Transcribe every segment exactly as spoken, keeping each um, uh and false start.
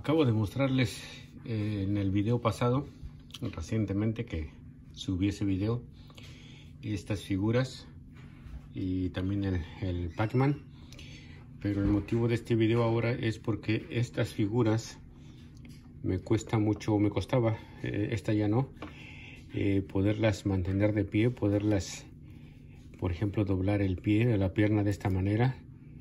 Acabo de mostrarles eh, en el video pasado, recientemente que subí ese video, estas figuras y también el, el Pac-Man. Pero el motivo de este video ahora es porque estas figuras me cuesta mucho, me costaba, eh, esta ya no, eh, poderlas mantener de pie, poderlas, por ejemplo, doblar el pie de la pierna de esta manera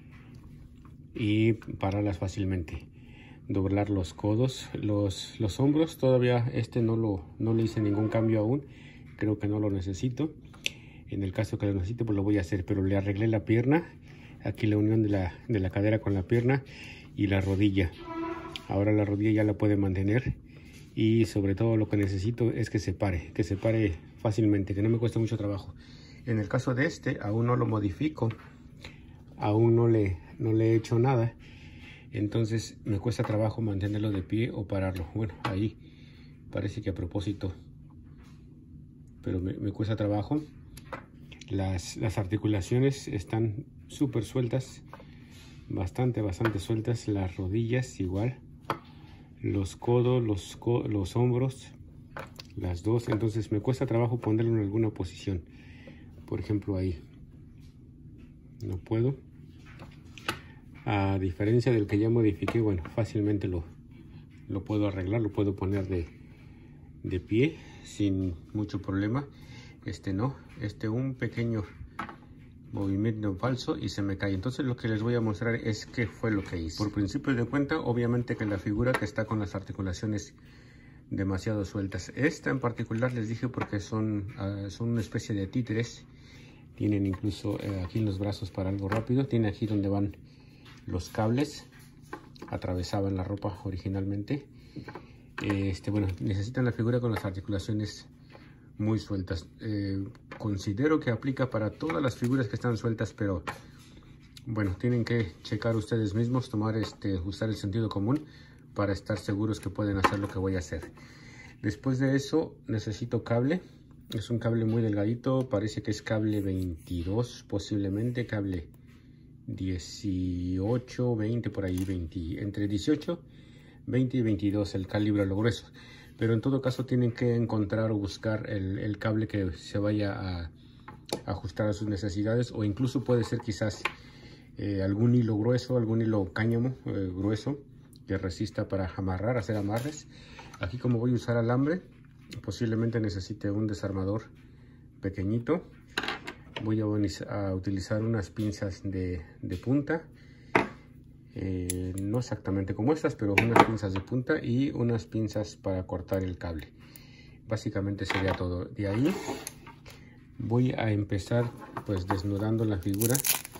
y pararlas fácilmente. Doblar los codos, los, los hombros, todavía este no lo no le hice ningún cambio aún, creo que no lo necesito. En el caso que lo necesite, pues lo voy a hacer, pero le arreglé la pierna, aquí la unión de la, de la cadera con la pierna y la rodilla. Ahora la rodilla ya la puede mantener y sobre todo lo que necesito es que se pare, que se pare fácilmente, que no me cueste mucho trabajo. En el caso de este, aún no lo modifico, aún no le, no le he hecho nada. Entonces me cuesta trabajo mantenerlo de pie o pararlo. Bueno, ahí parece que a propósito, pero me, me cuesta trabajo. Las, las articulaciones están súper sueltas, bastante, bastante sueltas. Las rodillas igual, los codos, los, co los hombros, las dos. Entonces me cuesta trabajo ponerlo en alguna posición. Por ejemplo, ahí no puedo. A diferencia del que ya modifiqué, bueno, fácilmente lo, lo puedo arreglar, lo puedo poner de, de pie sin mucho problema. Este no, este un pequeño movimiento falso y se me cae. Entonces lo que les voy a mostrar es qué fue lo que hice. Por principio de cuenta, obviamente que la figura que está con las articulaciones demasiado sueltas. Esta en particular les dije porque son, uh, son una especie de títeres. Tienen incluso uh, aquí en los brazos para algo rápido. Tiene aquí donde van los cables, atravesaban la ropa originalmente. Este, bueno, necesitan la figura con las articulaciones muy sueltas. Eh, considero que aplica para todas las figuras que están sueltas, pero bueno, tienen que checar ustedes mismos, tomar este, usar el sentido común para estar seguros que pueden hacer lo que voy a hacer. Después de eso necesito cable. Es un cable muy delgadito, parece que es cable veintidós, posiblemente cable dieciocho, veinte, por ahí, veinte, entre dieciocho, veinte y veintidós el calibre a lo grueso. Pero en todo caso tienen que encontrar o buscar el, el cable que se vaya a ajustar a sus necesidades, o incluso puede ser quizás eh, algún hilo grueso, algún hilo cáñamo eh, grueso que resista para amarrar, hacer amarres. Aquí, como voy a usar alambre, posiblemente necesite un desarmador pequeñito. Voy a, a utilizar unas pinzas de, de punta, eh, no exactamente como estas, pero unas pinzas de punta y unas pinzas para cortar el cable. Básicamente sería todo. De ahí voy a empezar pues desnudando la figura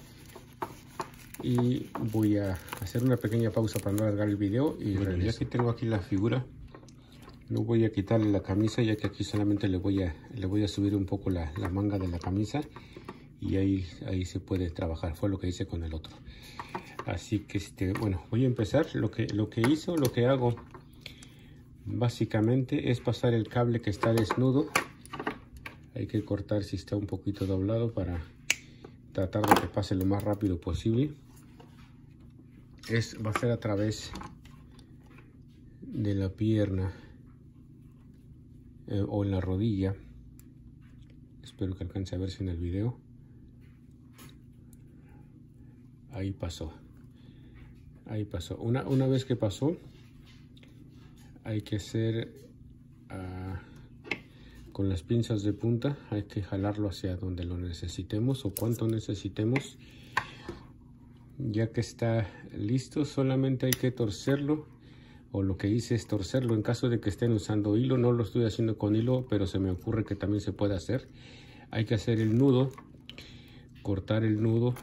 y voy a hacer una pequeña pausa para no alargar el video. Y bueno, ya que tengo aquí la figura, no voy a quitarle la camisa, ya que aquí solamente le voy a, le voy a subir un poco la, la manga de la camisa. Y ahí, ahí se puede trabajar. Fue lo que hice con el otro. Así que este, bueno, voy a empezar. Lo que, lo que hizo, lo que hago básicamente es pasar el cable que está desnudo. Hay que cortar si está un poquito doblado para tratar de que pase lo más rápido posible. Es, va a ser a través de la pierna eh, o en la rodilla. Espero que alcance a verse en el video. Ahí pasó. Ahí pasó. Una, una vez que pasó, hay que hacer uh, con las pinzas de punta, hay que jalarlo hacia donde lo necesitemos o cuánto necesitemos. Ya que está listo, solamente hay que torcerlo, o lo que hice es torcerlo. En caso de que estén usando hilo, no lo estoy haciendo con hilo, pero se me ocurre que también se puede hacer. Hay que hacer el nudo, cortar el nudo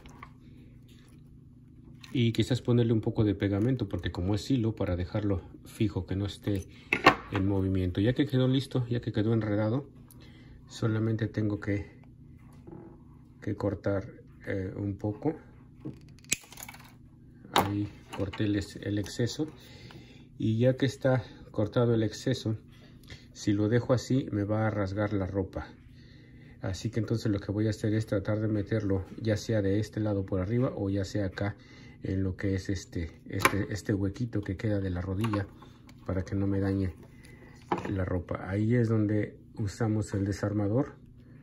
y quizás ponerle un poco de pegamento, porque como es hilo, para dejarlo fijo, que no esté en movimiento. Ya que quedó listo, ya que quedó enredado, solamente tengo que, que cortar eh, un poco. Ahí corté el, el exceso, y ya que está cortado el exceso, si lo dejo así me va a rasgar la ropa. Así que entonces lo que voy a hacer es tratar de meterlo ya sea de este lado por arriba o ya sea acá en lo que es este, este, este huequito que queda de la rodilla para que no me dañe la ropa. Ahí es donde usamos el desarmador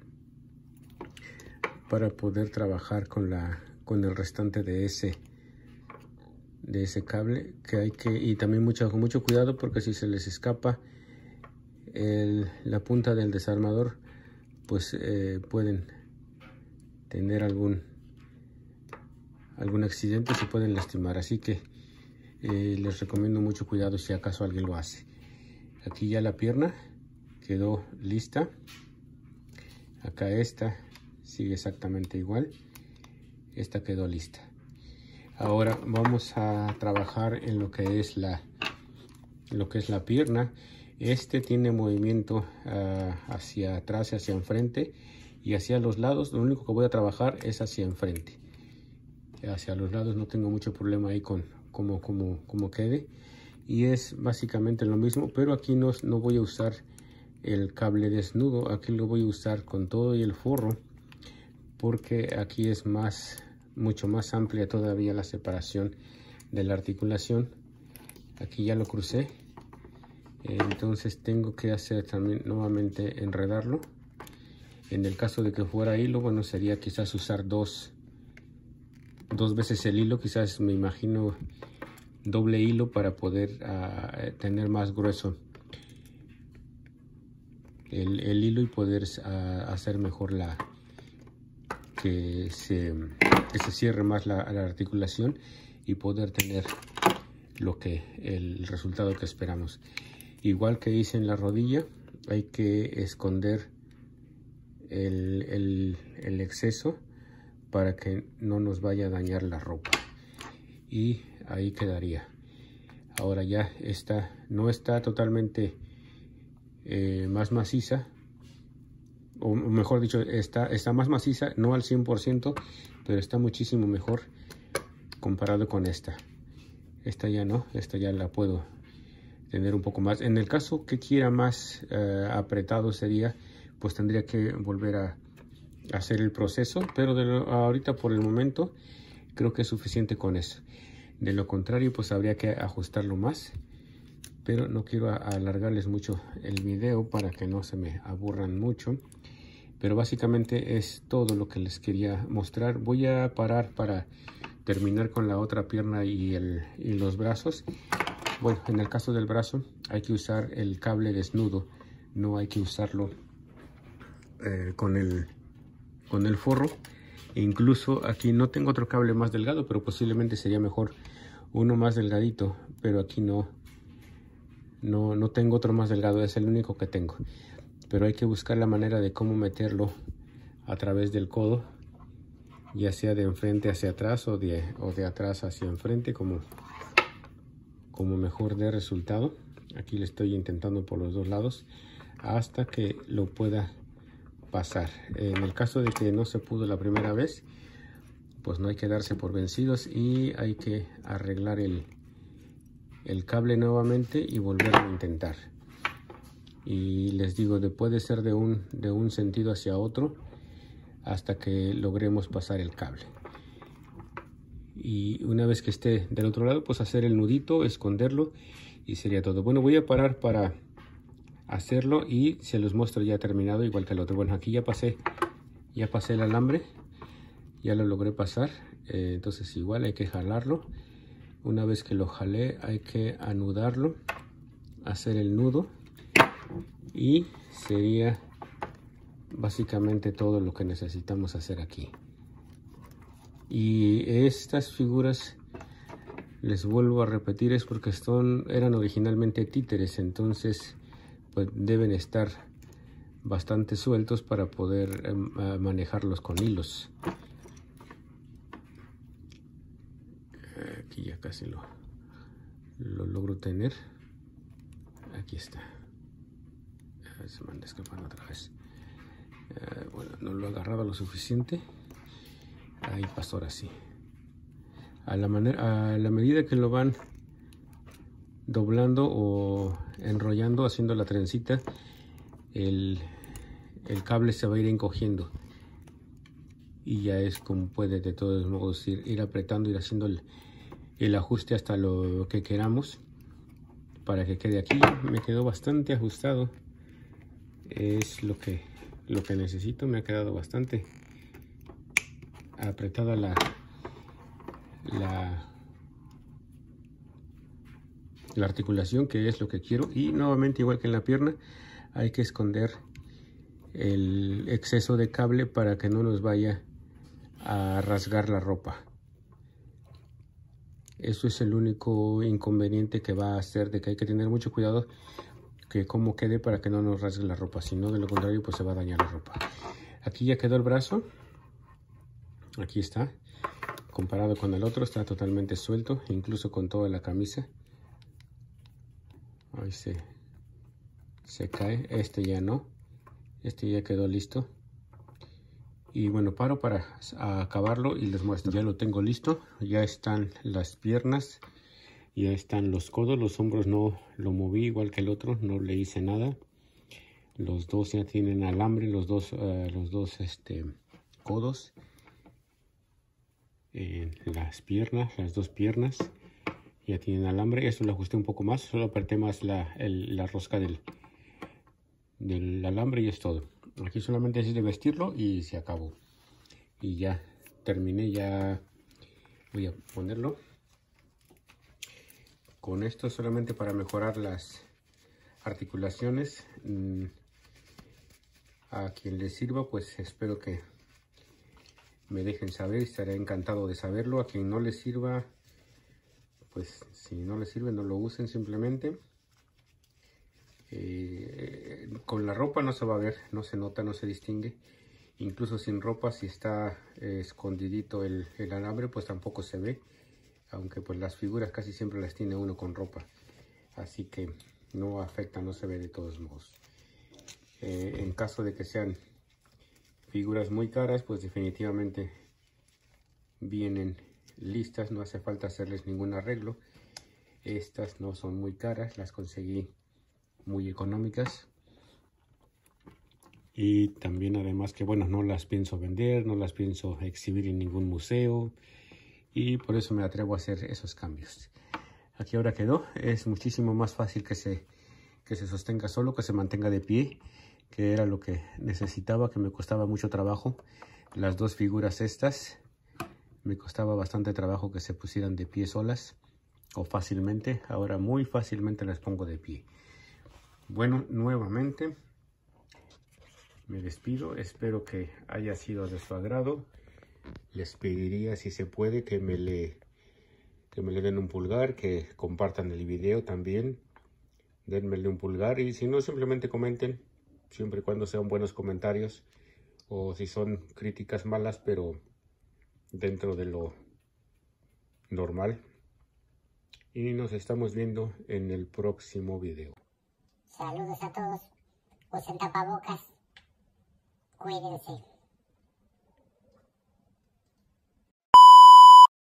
para poder trabajar con la con el restante de ese de ese cable, que hay que, y también mucho con mucho cuidado, porque si se les escapa el, la punta del desarmador, pues eh, pueden tener algún algún accidente, se pueden lastimar. Así que eh, les recomiendo mucho cuidado si acaso alguien lo hace. Aquí ya la pierna quedó lista. Acá esta sigue exactamente igual. Esta quedó lista. Ahora vamos a trabajar en lo que es la lo que es la pierna. Este tiene movimiento uh, hacia atrás y hacia enfrente y hacia los lados. Lo único que voy a trabajar es hacia enfrente. Hacia los lados no tengo mucho problema ahí con cómo como, como quede. Y es básicamente lo mismo, pero aquí no, no voy a usar el cable desnudo. Aquí lo voy a usar con todo y el forro, porque aquí es más mucho más amplia todavía la separación de la articulación. Aquí ya lo crucé, entonces tengo que hacer también nuevamente enredarlo. En el caso de que fuera hilo, bueno, sería quizás usar dos dos veces el hilo, quizás me imagino doble hilo para poder uh, tener más grueso el, el hilo y poder uh, hacer mejor la que se, que se cierre más la, la articulación y poder tener lo que el resultado que esperamos. Igual que hice en la rodilla, hay que esconder el, el, el exceso para que no nos vaya a dañar la ropa, y ahí quedaría. Ahora ya está, no está totalmente eh, más maciza, o mejor dicho, está, está más maciza, no al cien por ciento, pero está muchísimo mejor comparado con esta. Esta ya no, esta ya la puedo tener un poco más. En el caso que quiera más uh, apretado sería, pues tendría que volver a hacer el proceso, pero de lo, ahorita por el momento creo que es suficiente con eso. De lo contrario, pues habría que ajustarlo más, pero no quiero alargarles mucho el video para que no se me aburran mucho. Pero básicamente es todo lo que les quería mostrar. Voy a parar para terminar con la otra pierna y, el, y los brazos. Bueno, en el caso del brazo hay que usar el cable desnudo, no hay que usarlo eh, con, el, con el forro. E incluso aquí no tengo otro cable más delgado, pero posiblemente sería mejor uno más delgadito, pero aquí no, no, no tengo otro más delgado, es el único que tengo. Pero hay que buscar la manera de cómo meterlo a través del codo, ya sea de enfrente hacia atrás o de, o de atrás hacia enfrente, como, como mejor dé resultado. Aquí le estoy intentando por los dos lados hasta que lo pueda pasar. En el caso de que no se pudo la primera vez, pues no hay que darse por vencidos y hay que arreglar el, el cable nuevamente y volverlo a intentar. Y les digo, de, puede ser de un, de un sentido hacia otro hasta que logremos pasar el cable. Y una vez que esté del otro lado, pues hacer el nudito, esconderlo y sería todo. Bueno, voy a parar para hacerlo y se los muestro ya terminado, igual que el otro. Bueno, aquí ya pasé, ya pasé el alambre, ya lo logré pasar. Eh, entonces igual hay que jalarlo. Una vez que lo jalé, hay que anudarlo, hacer el nudo. Y sería básicamente todo lo que necesitamos hacer aquí. Y estas figuras, les vuelvo a repetir, es porque son, eran originalmente títeres, entonces pues deben estar bastante sueltos para poder eh, manejarlos con hilos. Aquí ya casi lo, lo logro tener. Aquí está. Se me anda escapando otra vez. Eh, bueno, no lo agarraba lo suficiente. Ahí pasó ahora sí. A la, manera, a la medida que lo van doblando o enrollando, haciendo la trencita, el, el cable se va a ir encogiendo. y ya es como puede de todos modos ir, ir apretando, ir haciendo el, el ajuste hasta lo que queramos para que quede aquí. Me quedó bastante ajustado, es lo que lo que necesito. Me ha quedado bastante apretada la la la articulación, que es lo que quiero. Y nuevamente, igual que en la pierna, hay que esconder el exceso de cable para que no nos vaya a rasgar la ropa. Eso es el único inconveniente que va a hacer, de que hay que tener mucho cuidado que cómo quede para que no nos rasgue la ropa, si no, de lo contrario pues se va a dañar la ropa. Aquí ya quedó el brazo, aquí está, comparado con el otro está totalmente suelto, incluso con toda la camisa. Ahí se, se cae, este ya no, este ya quedó listo. Y bueno, paro para acabarlo y les muestro. Ya lo tengo listo, ya están las piernas, ya están los codos, los hombros no lo moví igual que el otro, no le hice nada. Los dos ya tienen alambre, los dos, uh, los dos este, codos. Eh, las piernas, las dos piernas ya tienen alambre. Esto lo ajusté un poco más, solo apreté más la, el, la rosca del, del alambre y es todo. Aquí solamente es de vestirlo y se acabó. Y ya terminé, ya voy a ponerlo. Con esto solamente para mejorar las articulaciones. A quien les sirva, pues espero que me dejen saber, estaré encantado de saberlo. A quien no les sirva, pues si no les sirve, no lo usen simplemente. Eh, con la ropa no se va a ver, no se nota, no se distingue. Incluso sin ropa, si está eh, escondidito el, el alambre, pues tampoco se ve. Aunque pues las figuras casi siempre las tiene uno con ropa. Así que no afecta, no se ve de todos modos. Eh, en caso de que sean figuras muy caras, pues definitivamente vienen listas, no hace falta hacerles ningún arreglo. Estas no son muy caras, las conseguí muy económicas. Y también además que bueno, no las pienso vender, no las pienso exhibir en ningún museo. Y por eso me atrevo a hacer esos cambios. Aquí ahora quedó, es muchísimo más fácil que se, que se sostenga solo, que se mantenga de pie, que era lo que necesitaba, que me costaba mucho trabajo. Las dos figuras estas, me costaba bastante trabajo que se pusieran de pie solas o fácilmente. Ahora muy fácilmente las pongo de pie. Bueno, nuevamente me despido, espero que haya sido de su agrado. Les pediría, si se puede, que me le, que me le den un pulgar, que compartan el video también. Denmele un pulgar y si no, simplemente comenten, siempre y cuando sean buenos comentarios. O si son críticas malas, pero dentro de lo normal. Y nos estamos viendo en el próximo video. Saludos a todos, usen tapabocas, cuídense.